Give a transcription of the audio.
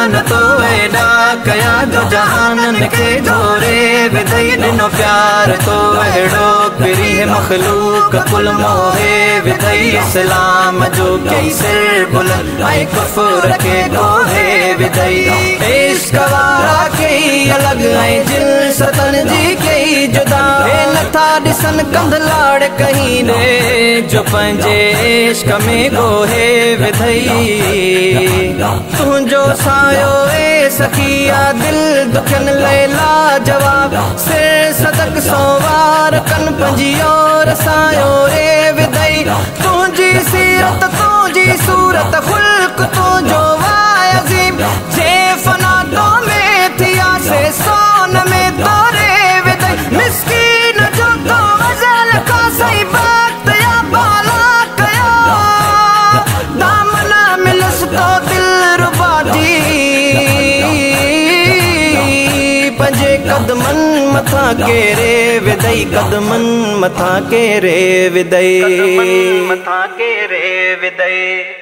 एहसान तो एडा कया जो जहानन के जोरे विदई दिनो प्यार तो एड़ो पिरी मखलूक कुल मोहे विदई इस्लाम जो कई सिर बुलंद आई कुफर के गोहे विदई इश्क वारा कई अलग आई जिल सतन जी कई जुदा नथा दिसन कंध लाड़ कहीं ने जो पंजे इश्क में गोहे विदई तुझो सायो ए सखिया दिल दुखन लैला जवाब सिर सदक सोवार कन पंजी और सायो रे विदई तुझी सीरत तुझी सूरत खुल्क तुझो वाय अजीम जे फना तो में थिया से सोन में तोरे विदई मिस्कीन जो तो गजल का सही बात या बाला कया दामना मिलस तो दिल रुबा दी पंजे कदमन मथा के रे विदई कदमन मथा के रे विदई मथा के रे विदई।